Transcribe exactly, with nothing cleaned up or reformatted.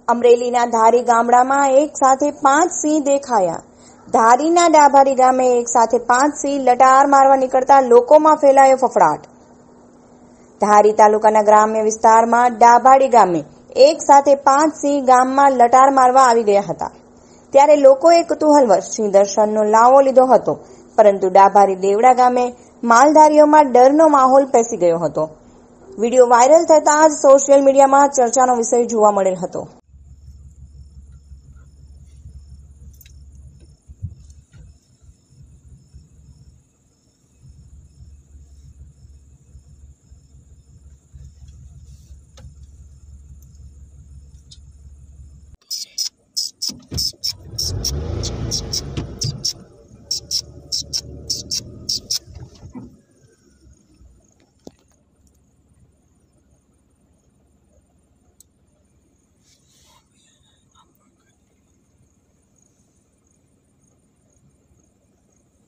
અમરેલીના ધારી ગામડામાં એક સાથે પાંચ સિંહ દેખાયા. ધારીના ડાભારી ગામે એક સાથે પાંચ સિંહ લટાર મારવા નીકળતા લોકોમાં ફેલાયો ફફડાટ. ધારી તાલુકાના ગ્રામ્ય વિસ્તારમાં ડાભારી ગામે એક સાથે પાંચ સિંહ ગામમાં લટાર મારવા આવી ગયા હતા. ત્યારે લોકોએ કુતૂહલવશ સિંહ દર્શનનો લાવો લીધો હતો, પરંતુ ડાભારી દેવડા ગામે માલધારીઓમાં ડરનો માહોલ પેસી ગયો હતો. વિડીયો વાયરલ થતાં જ સોશિયલ મીડિયામાં ચર્ચાનો વિષય જોવા મળેલ હતો.